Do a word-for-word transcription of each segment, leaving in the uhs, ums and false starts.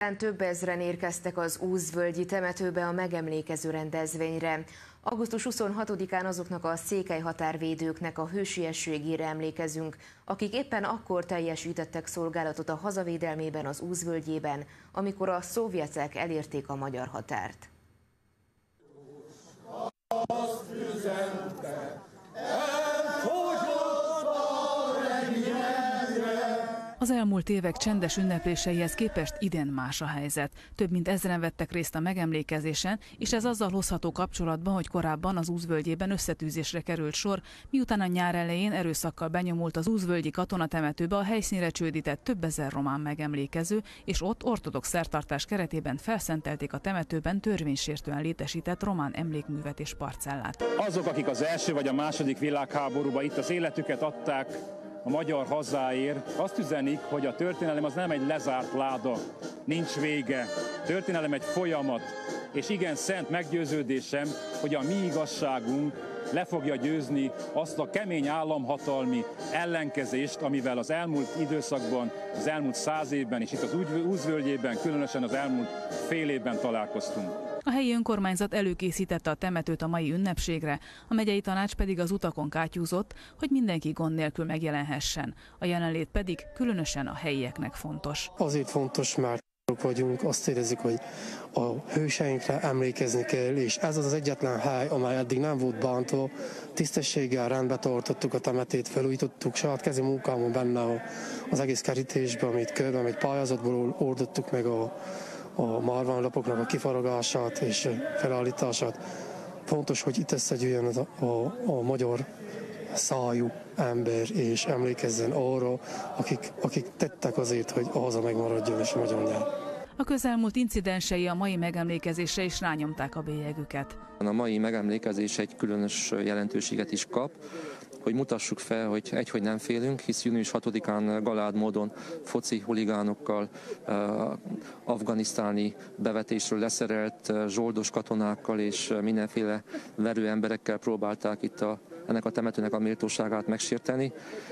Több ezren érkeztek az Úszvölgyi temetőbe a megemlékező rendezvényre. augusztus huszonhatodikán azoknak a székely határvédőknek a hősiességére emlékezünk, akik éppen akkor teljesítettek szolgálatot a hazavédelmében az Úszvölgyében, amikor a szovjetek elérték a magyar határt. Azt üzente, Az elmúlt évek csendes ünnepléseihez képest idén más a helyzet. Több mint ezren vettek részt a megemlékezésen, és ez azzal hozható kapcsolatban, hogy korábban az Úszvölgyében összetűzésre került sor, miután a nyár elején erőszakkal benyomult az úszvölgyi katonatemetőbe a helyszínre csődített több ezer román megemlékező, és ott ortodox szertartás keretében felszentelték a temetőben törvénysértően létesített román emlékművet és parcellát. Azok, akik az első vagy a második világháborúban itt az életüket adták a magyar hazáért, azt üzenik, hogy a történelem az nem egy lezárt láda, nincs vége. A történelem egy folyamat, és igen, szent meggyőződésem, hogy a mi igazságunk le fogja győzni azt a kemény államhatalmi ellenkezést, amivel az elmúlt időszakban, az elmúlt száz évben, és itt az Úszvölgyében, különösen az elmúlt fél évben találkoztunk. A helyi önkormányzat előkészítette a temetőt a mai ünnepségre, a megyei tanács pedig az utakon kátyúzott, hogy mindenki gond nélkül megjelenhessen. A jelenlét pedig különösen a helyieknek fontos. Azért fontos, mert vagyunk, azt érezzük, hogy a hőseinkre emlékezni kell, és ez az az egyetlen hely, amely eddig nem volt bántva. Tisztességgel rendbe tartottuk a temetét, felújítottuk, saját kezi munkámon benne az egész kerítésben, amit körben, egy pályázatból oldottuk meg a a márványlapoknak a kifaragását és felállítását. Fontos, hogy itt összegyűjjön a, a, a magyar szájú ember, és emlékezzen arra, akik, akik tettek azért, hogy a haza megmaradjon és a magyar nyelv. A közelmúlt incidensei a mai megemlékezésre is rányomták a bélyegüket. A mai megemlékezés egy különös jelentőséget is kap, hogy mutassuk fel, hogy egy, hogy nem félünk, hisz június hatodikán galád módon foci huligánokkal, uh, afganisztáni bevetésről leszerelt uh, zsoldos katonákkal és uh, mindenféle verő emberekkel próbálták itt a, ennek a temetőnek a méltóságát megsérteni,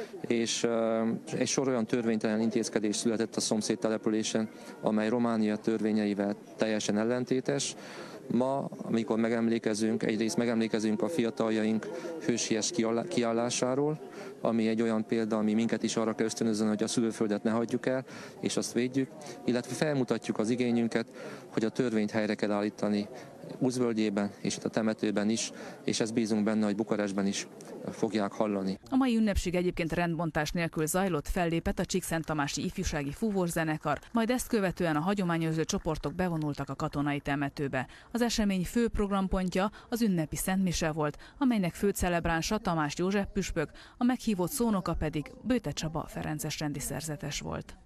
és uh, egy sor olyan törvénytelen intézkedés született a szomszéd településen, amely Románia törvényeivel teljesen ellentétes. Ma, amikor megemlékezünk, egyrészt megemlékezünk a fiataljaink hősies kiállásáról, ami egy olyan példa, ami minket is arra kell ösztönözni, hogy a szülőföldet ne hagyjuk el, és azt védjük, illetve felmutatjuk az igényünket, hogy a törvényt helyre kell állítani Úszvölgyében és itt a temetőben is, és ezt bízunk benne, hogy Bukarestben is fogják hallani. A mai ünnepség egyébként rendbontás nélkül zajlott, fellépett a Csíkszenttamási ifjúsági fúvózzenekar, majd ezt követően a hagyományőrző csoportok bevonultak a katonai temetőbe. Az esemény fő programpontja az ünnepi szentmise volt, amelynek fő celebránsa Tamás József püspök, a meghívott szónoka pedig Böjte Csaba ferences rendi szerzetes volt.